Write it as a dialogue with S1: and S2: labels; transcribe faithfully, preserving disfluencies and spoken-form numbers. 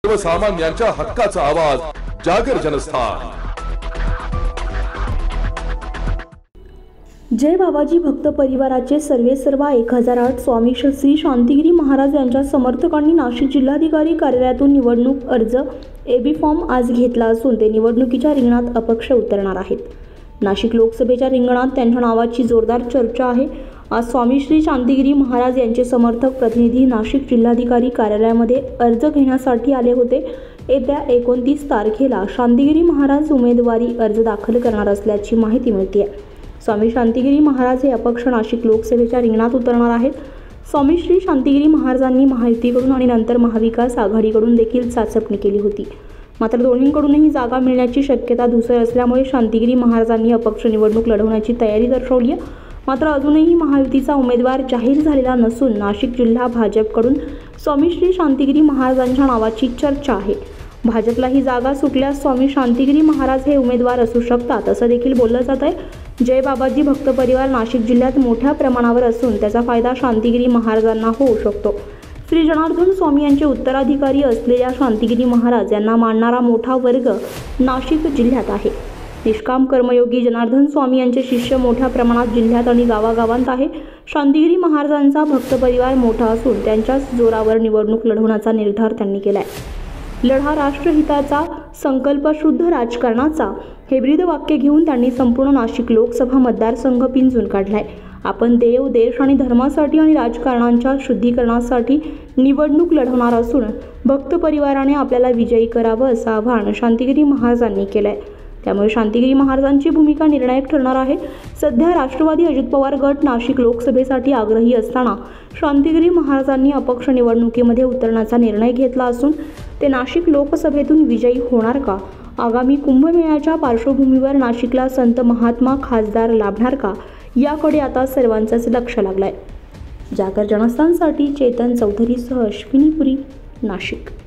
S1: सर्वसामान्यांच्या हक्काचा आवाज जागर जनस्थान।
S2: जय बाबाजी भक्त परिवाराचे सर्वे सर्वा एक हजार आठ स्वामी श्री शांतिगिरी महाराज यांच्या समर्थकांनी नाशिक जिल्हाधिकारी कार्यालयातून निवडणूक अर्ज एबी फॉर्म आज घेतला असून ते निवडणुकीच्या रिंगणात अपक्ष उतरणार आहेत। नाशिक लोकसभेच्या रिंगणात त्यांच्या नावाची जोरदार चर्चा आहे। आज स्वामी श्री शांतिगिरी महाराज यांचे समर्थक प्रतिनिधी नाशिक जिल्हाधिकारी कार्यालयामध्ये अर्ज घेण्यासाठी आले होते। येत्या एकोणतीस तारखेला शांतिगिरी महाराज उमेदवारी अर्ज दाखल करणार असल्याची माहिती मिळते आहे। स्वामी शांतिगिरी महाराज हे अपक्ष नाशिक लोकसभेच्या रिंगणात उतरणार आहेत। स्वामी श्री शांतिगिरी महाराजांनी महायुतीकडून आणि नंतर महाविकास आघाडीकडून देखील चाचपणी केली होती, मात्र दोन्हीकडूनही जागा मिळण्याची शक्यता धुसर असल्यामुळे शांतिगिरी महाराजांनी अपक्ष निवडणूक लढवण्याची तयारी दर्शवली आहे। मात्र अजूनही महायुतीचा उमेदवार जाहीर झालेला नसून नाशिक जिल्हा भाजपकडून स्वामी श्री शांतिगिरी महाराजांच्या नावाची चर्चा आहे। भाजपला ही जागा सुटल्यास स्वामी शांतिगिरी महाराज हे उमेदवार असू शकतात असं देखील बोललं जात आहे। जय बाबाजी भक्त परिवार नाशिक जिल्ह्यात मोठ्या प्रमाणावर असून त्याचा फायदा शांतिगिरी महाराजांना होऊ शकतो। श्री जनार्दन स्वामी यांचे उत्तराधिकारी असलेल्या शांतिगिरी महाराज यांना मानणारा मोठा वर्ग नाशिक जिल्ह्यात आहे। निष्काम कर्मयोगी जनार्दन स्वामी यांचे शिष्य मोठ्या प्रमाणात जिल्ह्यात आणि गावागावांत आहे। शांतिगिरी महाराजांचा भक्त परिवार मोठा असून त्यांच्याच जोरावर निवडणूक लढवण्याचा निर्धार त्यांनी केला आहे। लढा राष्ट्रहिताचा, संकल्प शुद्ध राजकारणाचा हे ब्रीद वाक्य घेऊन त्यांनी संपूर्ण नाशिक लोकसभा मतदारसंघ पिंजून काढलाय। आपण देव, देश आणि धर्मासाठी आणि राजकारणाच्या शुद्धीकरणासाठी निवडणूक लढवणार असून भक्त परिवाराने आपल्याला विजयी करावं असं आवाहन शांतिगिरी महाराजांनी केलंय। त्यामुळे शांतिगिरी महाराजांची भूमिका निर्णायक ठरणार आहे। सध्या राष्ट्रवादी अजित पवार गट नाशिक लोकसभेसाठी आग्रही असताना शांतिगिरी महाराजांनी अपक्ष निवडणुकीमध्ये उतरण्याचा निर्णय घेतला असून ते नाशिक लोकसभेतून विजयी होणार का? आगामी कुंभमेळ्याच्या पार्श्वभूमीवर नाशिकला संत महात्मा खासदार लाभणार का, याकडे आता सर्वांचंच लक्ष लागलंय। जागर जनस्थानसाठी चेतन चौधरीसह अश्विनी पुरी, नाशिक।